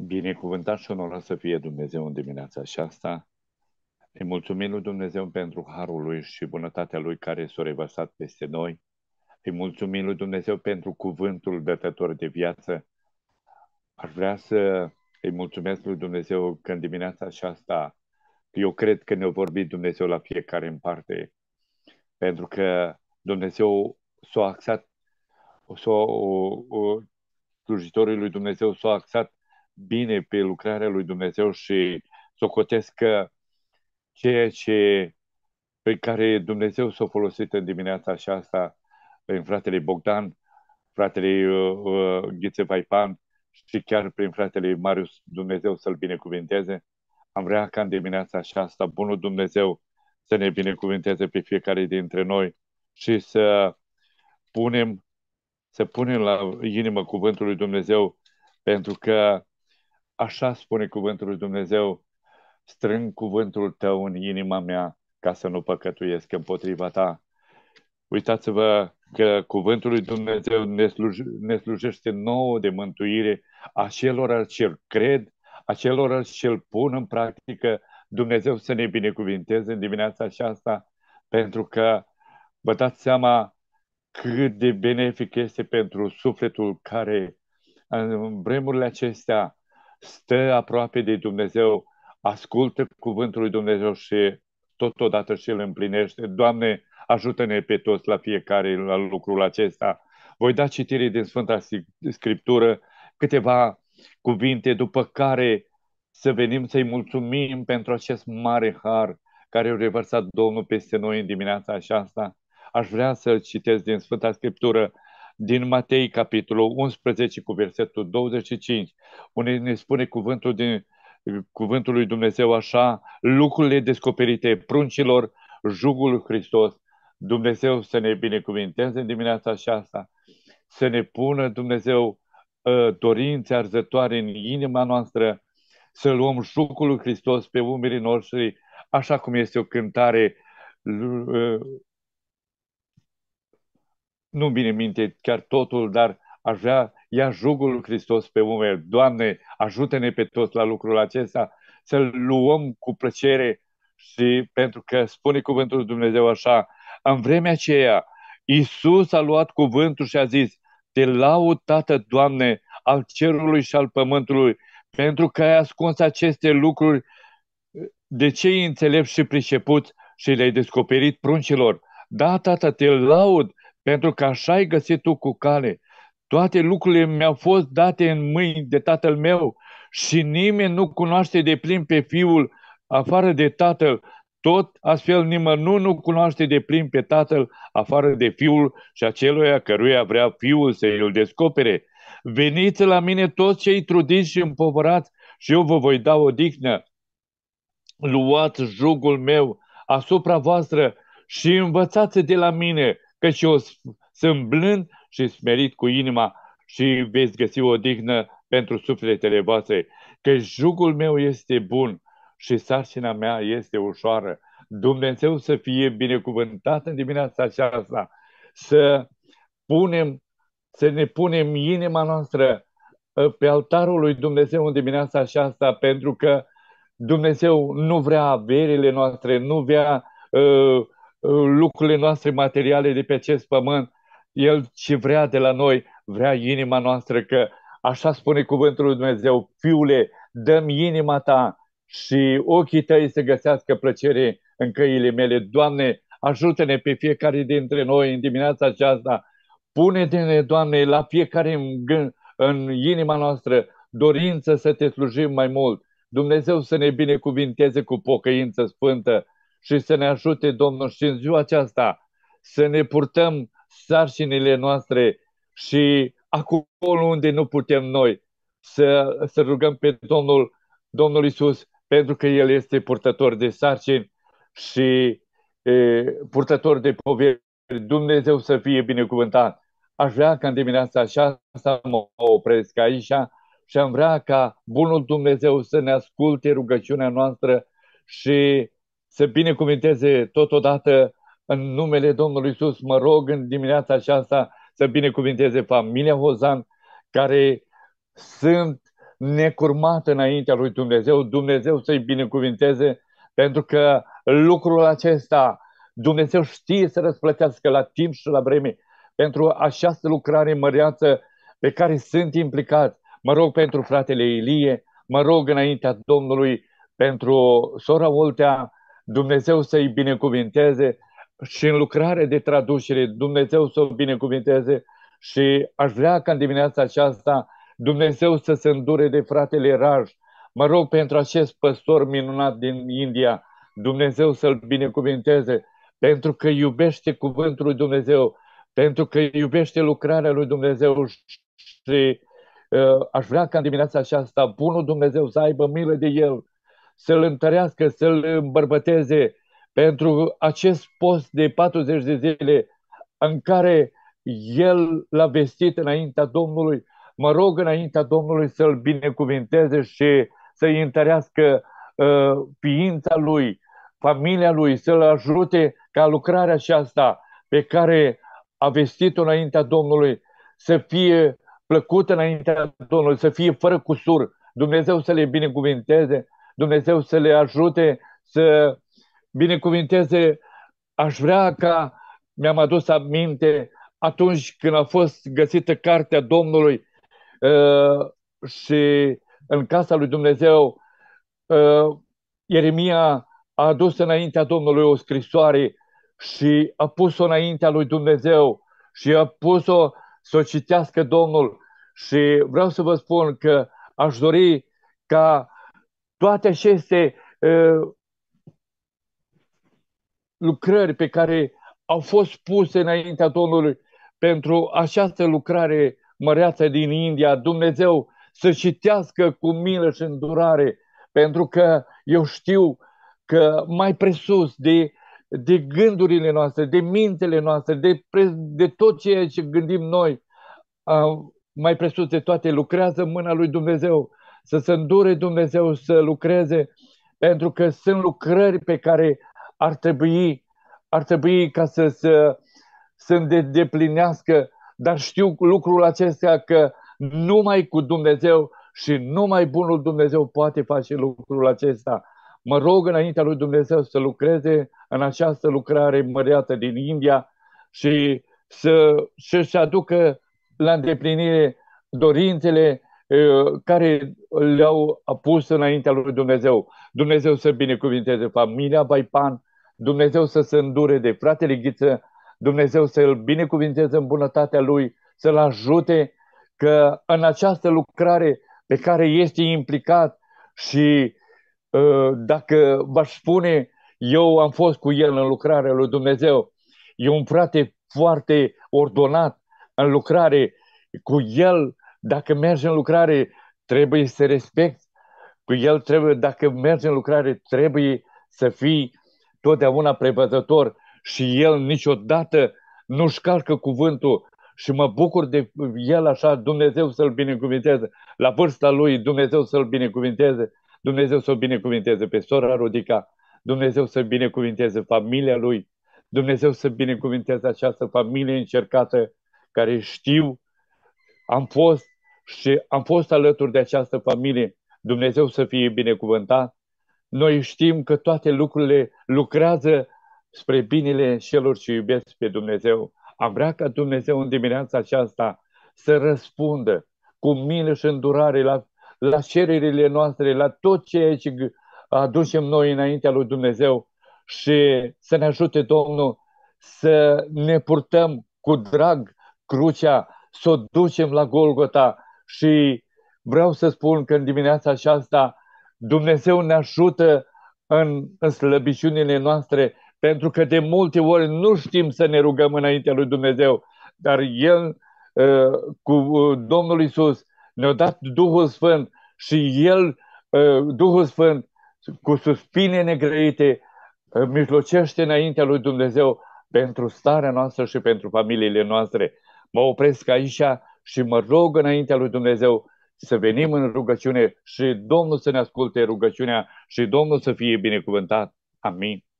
Binecuvântat și onorat să fie Dumnezeu în dimineața aceasta. Îi mulțumim lui Dumnezeu pentru harul lui și bunătatea lui care s-a revărsat peste noi. Îi mulțumim lui Dumnezeu pentru cuvântul dătător de viață. Aș vrea să îi mulțumesc lui Dumnezeu că în dimineața aceasta eu cred că ne-a vorbit Dumnezeu la fiecare în parte, pentru că Dumnezeu s-a axat, slujitorii lui Dumnezeu s-au axat bine pe lucrarea lui Dumnezeu și socotesc că ceea ce pe care Dumnezeu s-a folosit în dimineața aceasta prin fratele Bogdan, fratele Ghiță Vaipan și chiar prin fratele Marius, Dumnezeu să-l binecuvinteze. Am vrea ca în dimineața aceasta bunul Dumnezeu să ne binecuvinteze pe fiecare dintre noi și punem, să punem la inimă cuvântul lui Dumnezeu, pentru că așa spune cuvântul lui Dumnezeu: strâng cuvântul tău în inima mea ca să nu păcătuiesc împotriva ta. Uitați-vă că cuvântul lui Dumnezeu ne slujește nouă de mântuire acelora ce îl cred, acelora ce îl pun în practică. Dumnezeu să ne binecuvinteze în dimineața aceasta, pentru că vă dați seama cât de benefic este pentru sufletul care în vremurile acestea stă aproape de Dumnezeu, ascultă cuvântul lui Dumnezeu și totodată și îl împlinește. Doamne, ajută-ne pe toți la fiecare la lucrul acesta. Voi da citire din Sfânta Scriptură, câteva cuvinte, după care să venim să-i mulțumim pentru acest mare har care a revărsat Domnul peste noi în dimineața aceasta. Aș vrea să citesc din Sfânta Scriptură, din Matei, capitolul 11, cu versetul 25, unde ne spune cuvântul lui Dumnezeu așa: lucrurile descoperite pruncilor, jugul lui Hristos. Dumnezeu să ne binecuvinteze în dimineața aceasta, să ne pună Dumnezeu dorințe arzătoare în inima noastră, să luăm jugul lui Hristos pe umerii noștri, așa cum este o cântare, nu bine minte chiar totul, dar aș vrea: ia jugul lui Hristos pe umeri. Doamne, ajută-ne pe toți la lucrul acesta, să-l luăm cu plăcere, și pentru că spune cuvântul lui Dumnezeu așa: în vremea aceea, Iisus a luat cuvântul și a zis: te laud, Tată, Doamne, al cerului și al pământului, pentru că ai ascuns aceste lucruri de cei înțelepți și pricepuți și le-ai descoperit pruncilor. Da, Tată, te laud, pentru că așa ai găsit tu cu cale. Toate lucrurile mi-au fost date în mâini de Tatăl meu și nimeni nu cunoaște de plin pe Fiul afară de Tatăl. Tot astfel nimănui nu cunoaște de plin pe Tatăl afară de Fiul și aceluia căruia vrea Fiul să îl descopere. Veniți la mine toți cei trudiți și împovărați și eu vă voi da odihnă. Luați jugul meu asupra voastră și învățați de la mine, căci eu sunt blând și smerit cu inima, și veți găsi o dignă pentru sufletele voastre, că jugul meu este bun și sarcina mea este ușoară. Dumnezeu să fie binecuvântat în dimineața aceasta, să punem, să ne punem inima noastră pe altarul lui Dumnezeu în dimineața aceasta, pentru că Dumnezeu nu vrea averile noastre, nu vrea lucrurile noastre materiale de pe acest pământ. El ce vrea de la noi, vrea inima noastră, că așa spune cuvântul lui Dumnezeu: Fiule, dă-mi inima ta și ochii tăi să găsească plăcere în căile mele. Doamne, ajută-ne pe fiecare dintre noi în dimineața aceasta. Pune-ne, Doamne, la fiecare în inima noastră dorință să te slujim mai mult. Dumnezeu să ne binecuvinteze cu pocăință sfântă și să ne ajute, Domnul, și în ziua aceasta să ne purtăm sarcinile noastre și acolo unde nu putem noi să rugăm pe Domnul Iisus, pentru că El este purtător de sarcini și purtător de poveri. Dumnezeu să fie binecuvântat. Aș vrea ca în dimineața aceasta mă opresc aici și am vrea ca bunul Dumnezeu să ne asculte rugăciunea noastră și să binecuvinteze totodată în numele Domnului Iisus. Mă rog în dimineața aceasta să binecuvinteze familia Hozan, care sunt necurmat înaintea lui Dumnezeu, Dumnezeu să-i binecuvinteze, pentru că lucrul acesta Dumnezeu știe să răsplătească la timp și la vreme pentru această lucrare măreață pe care sunt implicați. Mă rog pentru fratele Ilie, mă rog înaintea Domnului pentru sora Oltea, Dumnezeu să-i binecuvinteze și în lucrare de traducere, Dumnezeu să o binecuvinteze și aș vrea ca în dimineața aceasta Dumnezeu să se îndure de fratele Raj. Mă rog pentru acest păstor minunat din India, Dumnezeu să-l binecuvinteze, pentru că iubește cuvântul lui Dumnezeu, pentru că iubește lucrarea lui Dumnezeu și aș vrea ca în dimineața aceasta bunul Dumnezeu să aibă milă de el, să-l întărească, să-l îmbărbăteze pentru acest post de 40 de zile în care el l-a vestit înaintea Domnului. Mă rog înaintea Domnului să-l binecuvinteze și să-i întărească ființa lui, familia lui, să-l ajute ca lucrarea aceasta pe care a vestit-o înaintea Domnului să fie plăcută înaintea Domnului, să fie fără cusur. Dumnezeu să le binecuvinteze, Dumnezeu să le ajute să binecuvinteze. Aș vrea ca, mi-am adus aminte, atunci când a fost găsită cartea Domnului și în casa lui Dumnezeu, Ieremia a adus înaintea Domnului o scrisoare și a pus-o înaintea lui Dumnezeu și a pus-o să o citească Domnul. Și vreau să vă spun că aș dori ca toate aceste lucrări pe care au fost puse înaintea Domnului pentru această lucrare măreață din India, Dumnezeu să citească cu milă și îndurare, pentru că eu știu că mai presus de gândurile noastre, de mintele noastre, de tot ceea ce gândim noi, mai presus de toate, lucrează mâna lui Dumnezeu, să se îndure Dumnezeu să lucreze, pentru că sunt lucrări pe care ar trebui ca să îndeplinească, dar știu lucrul acesta că numai cu Dumnezeu și numai bunul Dumnezeu poate face lucrul acesta. Mă rog înaintea lui Dumnezeu să lucreze în această lucrare măreată din India și să-și aducă la îndeplinire dorințele care le-au pus înaintea lui Dumnezeu. Dumnezeu să binecuvinteze familia Baipan, Dumnezeu să se îndure de fratele Ghiță, Dumnezeu să-l binecuvinteze în bunătatea lui, să-l ajute că în această lucrare pe care este implicat și dacă v-aș spune, eu am fost cu el în lucrarea lui Dumnezeu, e un frate foarte ordonat în lucrare, cu el, dacă mergi în lucrare, trebuie să respecti, cu el trebuie, dacă mergi în lucrare, trebuie să fii totdeauna prevăzător și el niciodată nu-și calcă cuvântul și mă bucur de el așa, Dumnezeu să-l binecuvinteze. La vârsta lui, Dumnezeu să-l binecuvinteze, Dumnezeu să-l binecuvinteze pe sora Rodica, Dumnezeu să binecuvinteze familia lui, Dumnezeu să binecuvinteze această familie încercată care știu, am fost alături de această familie, Dumnezeu să fie binecuvântat. Noi știm că toate lucrurile lucrează spre binele celor ce iubesc pe Dumnezeu. Am vrea ca Dumnezeu în dimineața aceasta să răspundă cu milă și îndurare la cererile noastre, la tot ceea ce aducem noi înaintea lui Dumnezeu și să ne ajute Domnul să ne purtăm cu drag crucea, să o ducem la Golgota. Și vreau să spun că în dimineața aceasta Dumnezeu ne ajută în slăbiciunile noastre, pentru că de multe ori nu știm să ne rugăm înaintea lui Dumnezeu, dar El, cu Domnul Iisus, ne-a dat Duhul Sfânt și El, Duhul Sfânt, cu suspine negrăite, mijlocește înaintea lui Dumnezeu pentru starea noastră și pentru familiile noastre. Mă opresc aici și mă rog înaintea lui Dumnezeu să venim în rugăciune și Domnul să ne asculte rugăciunea și Domnul să fie binecuvântat. Amin.